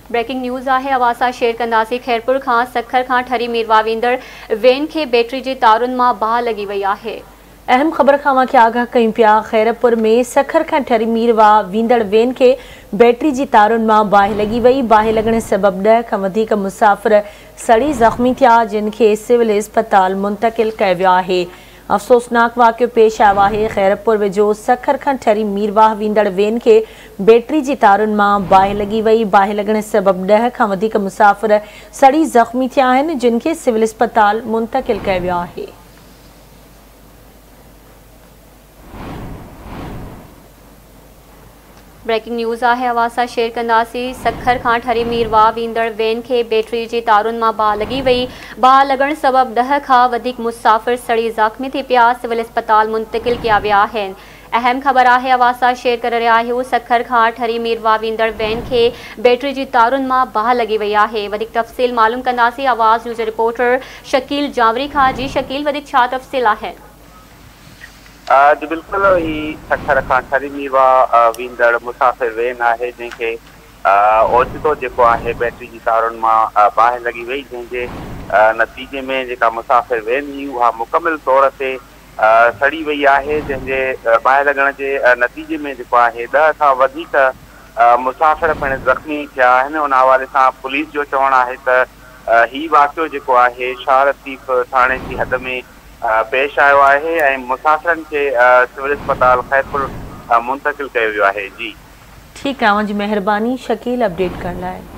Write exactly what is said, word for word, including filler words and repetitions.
Breaking news आहे अवासा share कंदासीं। खैरपुर खां सखर खां ठरी मीरवा वेंदड़ वेन खे बैटरी जे तारुनि मां बाहि लॻी वई आहे। अहम ख़बर खां के आगाह कयूं पिया। खैरपुर में सखर खां ठरी मीरवा वेंदड़ वेन खे बैटरी जी तारुनि मां बाहि लॻी वई। बाहि लॻण सबबि ॾह खां वधीक मुसाफ़िर सड़ी ज़ख़्मी थिया, जिन खे सिविल इस्पताल मुंतक़िल कयो वियो आहे। अफ़सोसनाक वाक़ियो पेश आयो आहे। खैरपुर वेझो सखर खां ठरी मीरवाह वेंदड़ वेन खे बैटरी जी तारुनि मां बाहि लॻी वई। बाहि लॻण सबबि ॾह खां वधीक मुसाफ़िर सड़ी ज़ख़्मी थिया आहिनि, जिन खे सिविल इस्पताल मुंतक़िल कयो वियो आहे। ब्रेकिंग न्यूज़ आहे अवासा शेयर कंदासीं। सखर खां ठरी मीरवा वेंदड़ वेन खे बैटरी जी तारुनि मां बाहि लॻी वई। बाहि लॻण सबबि ॾह खां वधीक मुसाफ़िर सड़ी ज़ख़्मी थी पिया, सिविल इस्पताल मुंतक़िल कया विया आहिनि। अहम ख़बर आहे अवासा शेयर करे रहिया आहियूं। सखर खां ठरी मीरवा वेंदड़ वेन खे बैटरी जी तारुनि मां बाहि लॻी वई आहे। वधीक तफ़सील मालूम कंदासीं आवाज़ न्यूज़ रिपोर्टर शकील जावरी खां। जी शकील, वधीक छा तफ़सील आहे? जी बिल्कुल, ही सखर खां ठरी मीरवा वेंदड़ मुसाफ़िर वेन आहे, जंहिंखे ओचितो जेको आहे बैटरी जी तारुनि मां बाहि लॻी वई, जंहिंजे नतीजे में जेका मुसाफ़िर वेन हुई उहा मुकमिल तौर ते सड़ी वई आहे। जंहिंजे बाहि लॻण जे नतीजे में जेको आहे ॾह खां वधीक मुसाफ़िर पिणु ज़ख़्मी थिया आहिनि। उन हवाले सां पुलिस जो चवणु आहे त ही वाक़ियो जेको आहे शाह लतीफ़ थाणे जी हद में पेश आयो आहे ऐं मुसाफ़िरनि खे सिविल इस्पताल खैरपुर मुंतक़िल कयो वियो आहे। जी ठीकु आहे, मुंहिंजी महिरबानी शकील अपडेट करण लाइ।